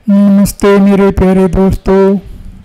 नमस्ते मेरे प्यारे दोस्तों।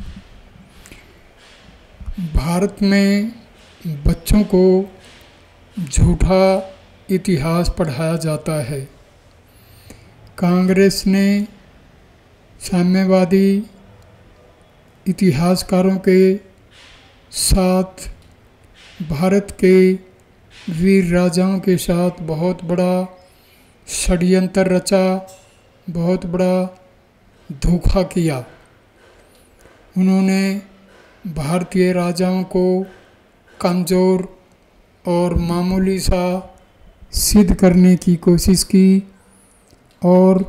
भारत में बच्चों को झूठा इतिहास पढ़ाया जाता है। कांग्रेस ने साम्यवादी इतिहासकारों के साथ भारत के वीर राजाओं के साथ बहुत बड़ा षड्यंत्र रचा, बहुत बड़ा धोखा किया। उन्होंने भारतीय राजाओं को कमज़ोर और मामूली सा सिद्ध करने की कोशिश की और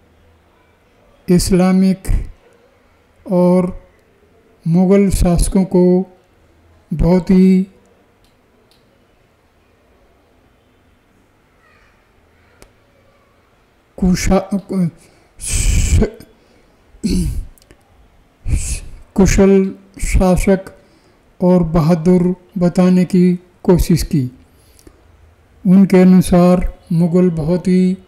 इस्लामिक और मुग़ल शासकों को बहुत ही कुशल शासक और बहादुर बताने की कोशिश की। उनके अनुसार मुग़ल बहुत ही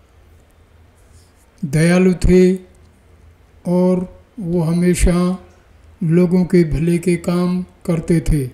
दयालु थे और वो हमेशा लोगों के भले के काम करते थे।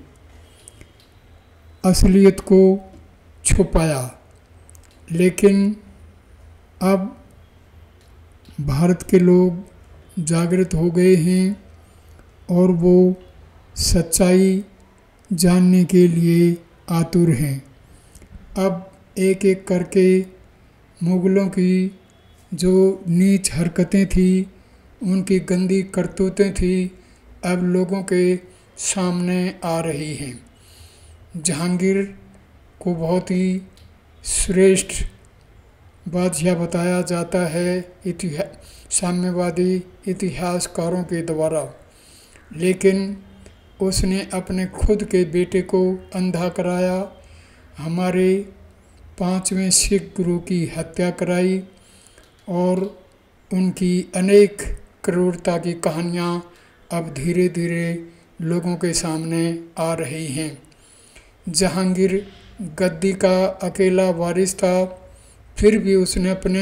असलियत को छुपाया, लेकिन अब भारत के लोग जागृत हो गए हैं और वो सच्चाई जानने के लिए आतुर हैं। अब एक एक करके मुग़लों की जो नीच हरकतें थी, उनकी गंदी करतूतें थी, अब लोगों के सामने आ रही हैं। जहांगीर को बहुत ही श्रेष्ठ बादशाह बताया जाता है साम्यवादी इतिहासकारों के द्वारा, लेकिन उसने अपने खुद के बेटे को अंधा कराया, हमारे 5वें सिख गुरु की हत्या कराई और उनकी अनेक क्रूरता की कहानियाँ अब धीरे धीरे लोगों के सामने आ रही हैं। जहांगीर गद्दी का अकेला वारिस था, फिर भी उसने अपने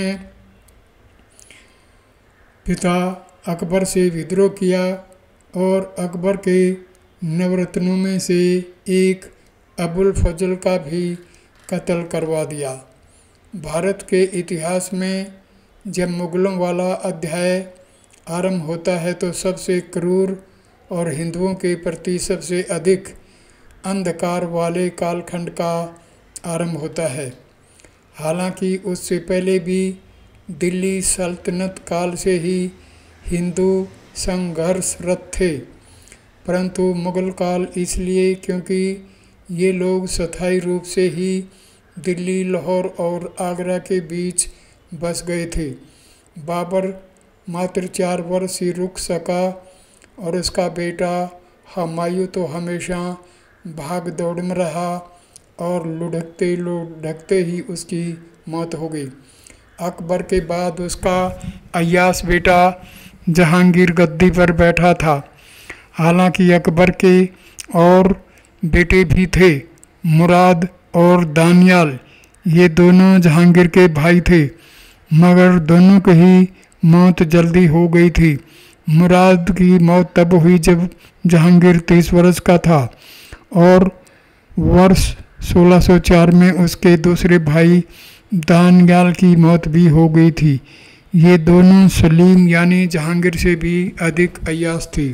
पिता अकबर से विद्रोह किया और अकबर के नवरत्नों में से एक अबुल फजल का भी कत्ल करवा दिया। भारत के इतिहास में जब मुग़लों वाला अध्याय आरंभ होता है तो सबसे क्रूर और हिंदुओं के प्रति सबसे अधिक अंधकार वाले कालखंड का आरंभ होता है। हालांकि उससे पहले भी दिल्ली सल्तनत काल से ही हिंदू संघर्षरत थे, परंतु मुग़ल काल इसलिए क्योंकि ये लोग स्थायी रूप से ही दिल्ली, लाहौर और आगरा के बीच बस गए थे। बाबर मात्र 4 वर्ष ही रुक सका और उसका बेटा हुमायूं तो हमेशा भाग दौड़ में रहा और लुढ़कते ही उसकी मौत हो गई। अकबर के बाद उसका अय्यास बेटा जहांगीर गद्दी पर बैठा था। हालांकि अकबर के और बेटे भी थे, मुराद और दानियाल, ये दोनों जहांगीर के भाई थे, मगर दोनों की ही मौत जल्दी हो गई थी। मुराद की मौत तब हुई जब जहांगीर 30 वर्ष का था और वर्ष 1604 में उसके दूसरे भाई दानियाल की मौत भी हो गई थी। ये दोनों सलीम यानी जहांगीर से भी अधिक अय्यास थे।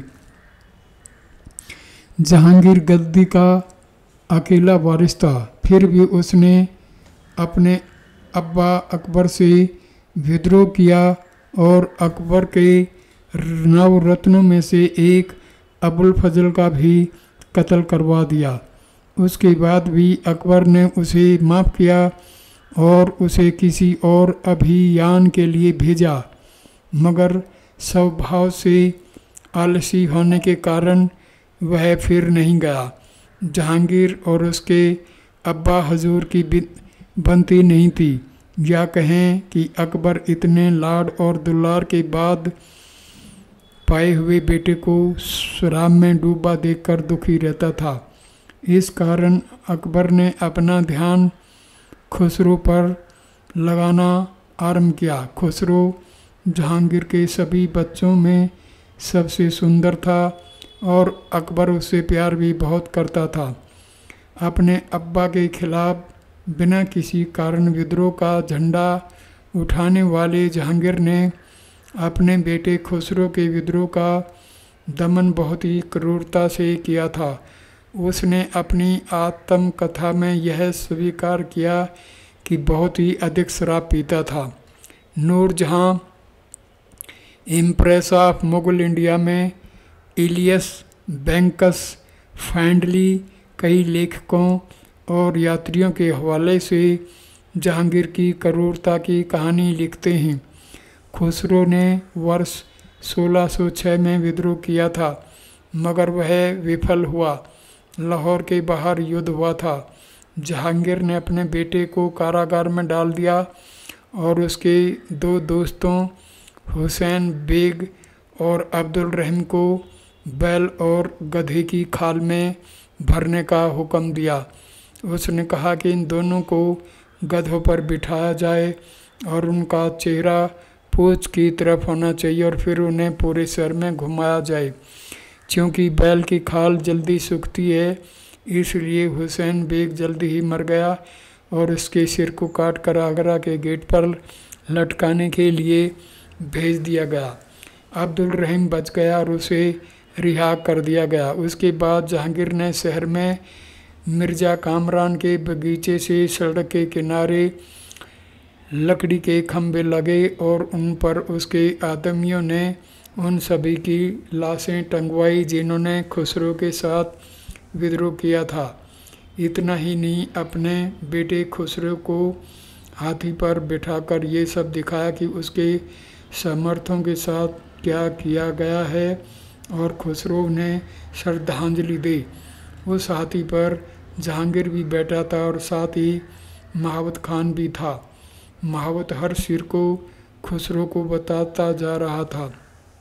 जहांगीर गद्दी का अकेला वारिस था, फिर भी उसने अपने अब्बा अकबर से विद्रोह किया और अकबर के नवरत्नों में से एक अबुल फजल का भी कत्ल करवा दिया। उसके बाद भी अकबर ने उसे माफ़ किया और उसे किसी और अभियान के लिए भेजा, मगर स्वभाव से आलसी होने के कारण वह फिर नहीं गया। जहांगीर और उसके अब्बा हजूर की बनती नहीं थी, या कहें कि अकबर इतने लाड और दुलार के बाद पाए हुए बेटे को शराब में डूबा देखकर दुखी रहता था। इस कारण अकबर ने अपना ध्यान खुसरो पर लगाना आरंभ किया। खुसरो जहांगीर के सभी बच्चों में सबसे सुंदर था और अकबर उससे प्यार भी बहुत करता था। अपने अब्बा के खिलाफ बिना किसी कारण विद्रोह का झंडा उठाने वाले जहांगीर ने अपने बेटे खुसरो के विद्रोह का दमन बहुत ही क्रूरता से किया था। उसने अपनी आत्मकथा में यह स्वीकार किया कि बहुत ही अधिक शराब पीता था। Nurjahan empress of Mughal India में इलियस बैंक्स फैंडली कई लेखकों और यात्रियों के हवाले से जहांगीर की क्रूरता की कहानी लिखते हैं। खुसरो ने वर्ष 1606 में विद्रोह किया था, मगर वह विफल हुआ। लाहौर के बाहर युद्ध हुआ था। जहांगीर ने अपने बेटे को कारागार में डाल दिया और उसके दो दोस्तों हुसैन बेग और अब्दुल रहम को बैल और गधे की खाल में भरने का हुक्म दिया। उसने कहा कि इन दोनों को गधों पर बिठाया जाए और उनका चेहरा पूंछ की तरफ होना चाहिए और फिर उन्हें पूरे शहर में घुमाया जाए। क्योंकि बैल की खाल जल्दी सूखती है, इसलिए हुसैन बेग जल्दी ही मर गया और उसके सिर को काट कर आगरा के गेट पर लटकाने के लिए भेज दिया गया। अब्दुल रहम बच गया और उसे रिहा कर दिया गया। उसके बाद जहांगीर ने शहर में मिर्ज़ा कामरान के बगीचे से सड़क के किनारे लकड़ी के खंभे लगे और उन पर उसके आदमियों ने उन सभी की लाशें टंगवाई जिन्होंने खुसरो के साथ विद्रोह किया था। इतना ही नहीं, अपने बेटे खुसरो को हाथी पर बिठाकर ये सब दिखाया कि उसके समर्थों के साथ क्या किया गया है और खुसरो ने श्रद्धांजलि दी। उस हाथी पर जहांगीर भी बैठा था और साथ ही महावत खान भी था। महावत हर सिर को खुसरो को बताता जा रहा था।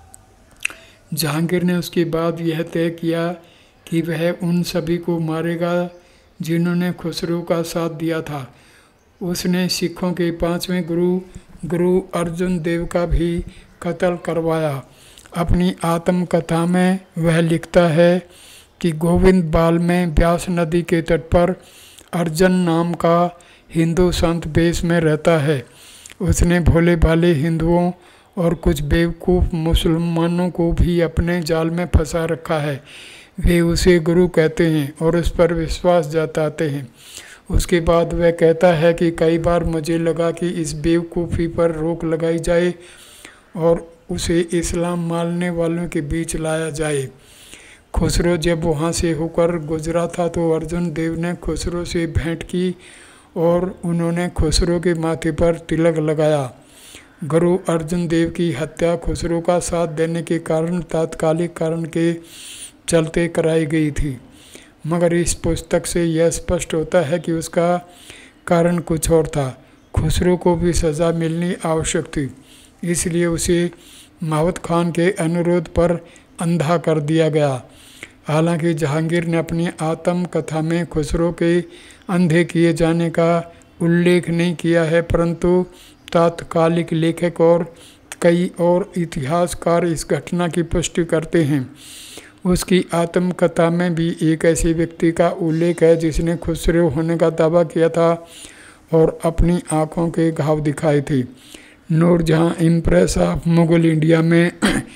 जहांगीर ने उसके बाद यह तय किया कि वह उन सभी को मारेगा जिन्होंने खुसरो का साथ दिया था। उसने सिखों के 5वें गुरु अर्जुन देव का भी कत्ल करवाया। अपनी आत्मकथा में वह लिखता है कि गोविंद बाल में ब्यास नदी के तट पर अर्जुन नाम का हिंदू संत वेश में रहता है। उसने भोले भाले हिंदुओं और कुछ बेवकूफ़ मुसलमानों को भी अपने जाल में फंसा रखा है। वे उसे गुरु कहते हैं और उस पर विश्वास जताते हैं। उसके बाद वह कहता है कि कई बार मुझे लगा कि इस बेवकूफ़ी पर रोक लगाई जाए और उसे इस्लाम मानने वालों के बीच लाया जाए। खुसरो जब वहाँ से होकर गुजरा था तो अर्जुन देव ने खुसरो से भेंट की और उन्होंने खुसरो के माथे पर तिलक लगाया। गुरु अर्जुन देव की हत्या खुसरो का साथ देने के कारण तात्कालिक कारण के चलते कराई गई थी, मगर इस पुस्तक से यह स्पष्ट होता है कि उसका कारण कुछ और था। खुसरो को भी सज़ा मिलनी आवश्यक थी, इसलिए उसे महावत खान के अनुरोध पर अंधा कर दिया गया। हालांकि जहांगीर ने अपनी आत्मकथा में खुसरो के अंधे किए जाने का उल्लेख नहीं किया है, परंतु तात्कालिक लेखक और कई और इतिहासकार इस घटना की पुष्टि करते हैं। उसकी आत्मकथा में भी एक ऐसे व्यक्ति का उल्लेख है जिसने खुसरो होने का दावा किया था और अपनी आँखों के घाव दिखाए थे। Nurjahan empress of Mughal India में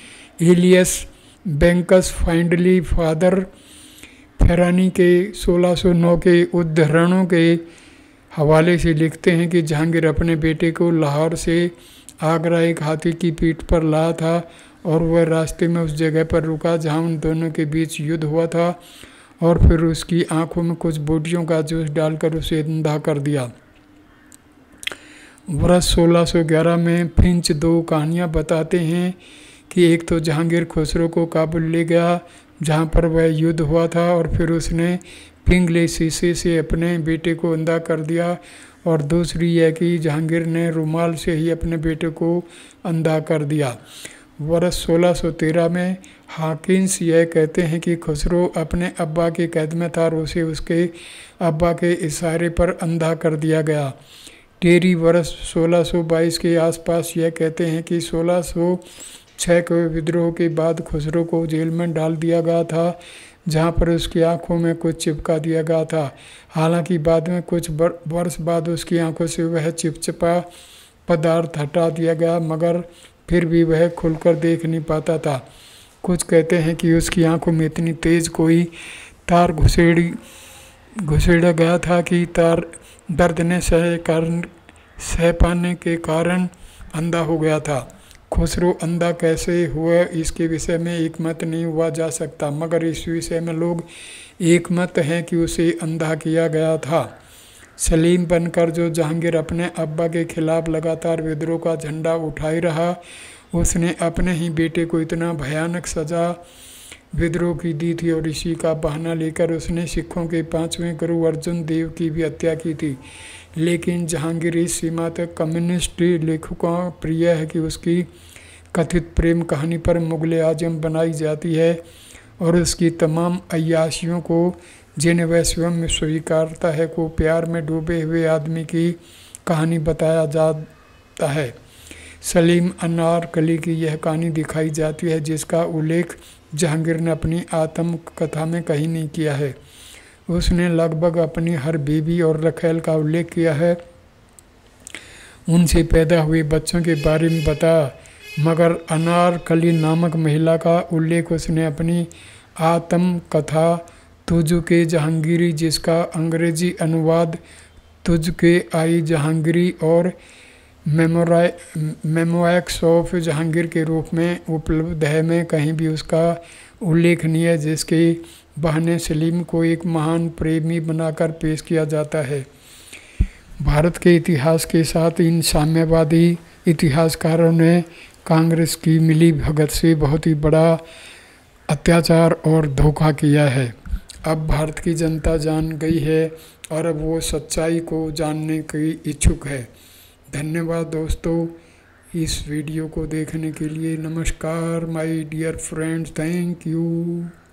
इलियस बैंक्स फैंडली फादर फेरानी के 1609 के उद्धरणों के हवाले से लिखते हैं कि जहांगीर अपने बेटे को लाहौर से आगरा एक हाथी की पीठ पर लाया था और वह रास्ते में उस जगह पर रुका जहां उन दोनों के बीच युद्ध हुआ था और फिर उसकी आंखों में कुछ बूटियों का जूस डालकर उसे अंधा कर दिया। वर्ष 1611 में फिंच दो कहानियाँ बताते हैं कि एक तो जहांगीर खुसरो को काबुल ले गया जहाँ पर वह युद्ध हुआ था और फिर उसने पिंगले शीशे से अपने बेटे को अंधा कर दिया, और दूसरी यह कि जहांगीर ने रुमाल से ही अपने बेटे को अंधा कर दिया। वर्ष 1613 में हाकिन्स यह कहते हैं कि खुसरो अपने अब्बा की कैद में था और उसे उसके अब्बा के इशारे पर अंधा कर दिया गया। टेरी वर्ष 1622 के आसपास यह कहते हैं कि 1606 के विद्रोह के बाद खुसरो को जेल में डाल दिया गया था, जहां पर उसकी आंखों में कुछ चिपका दिया गया था। हालांकि बाद में कुछ वर्ष बाद उसकी आंखों से वह चिपचिपा पदार्थ हटा दिया गया, मगर फिर भी वह खुलकर देख नहीं पाता था। कुछ कहते हैं कि उसकी आंखों में इतनी तेज कोई तार घुसेड़ा गया था कि तार दर्द ने सह पाने के कारण अंधा हो गया था। खुसरो अंधा कैसे हुआ इसके विषय में एक मत नहीं हुआ जा सकता, मगर इस विषय में लोग एक मत हैं कि उसे अंधा किया गया था। सलीम बनकर जो जहांगीर अपने अब्बा के खिलाफ लगातार विद्रोह का झंडा उठाई रहा, उसने अपने ही बेटे को इतना भयानक सजा विद्रोह की दी थी और इसी का बहाना लेकर उसने सिखों के 5वें गुरु अर्जुन देव की भी हत्या की थी। लेकिन जहांगीर इस सीमा तक कम्युनिस्ट लेखकों प्रिय है कि उसकी कथित प्रेम कहानी पर मुगल आजम बनाई जाती है और उसकी तमाम अय्याशियों को, जिन्हें वह स्वयं स्वीकारता है, को प्यार में डूबे हुए आदमी की कहानी बताया जाता है। सलीम अनारकली की यह कहानी दिखाई जाती है, जिसका उल्लेख जहांगीर ने अपनी आत्मकथा में कहीं नहीं किया है। उसने लगभग अपनी हर बीवी और रखैल का उल्लेख किया है, उनसे पैदा हुए बच्चों के बारे में बताया, मगर अनारकली नामक महिला का उल्लेख उसने अपनी आत्मकथा तुझके जहांगीरी, जिसका अंग्रेजी अनुवाद तुझके आई जहांगीरी और मेमोएक्स ऑफ जहांगीर के रूप में उपलब्ध है, में कहीं भी उसका उल्लेख नहीं है, जिसके बहाने सलीम को एक महान प्रेमी बनाकर पेश किया जाता है। भारत के इतिहास के साथ इन साम्यवादी इतिहासकारों ने कांग्रेस की मिली भगत से बहुत ही बड़ा अत्याचार और धोखा किया है। अब भारत की जनता जान गई है और अब वो सच्चाई को जानने की इच्छुक है। धन्यवाद दोस्तों इस वीडियो को देखने के लिए। नमस्कार my dear friends, thank you.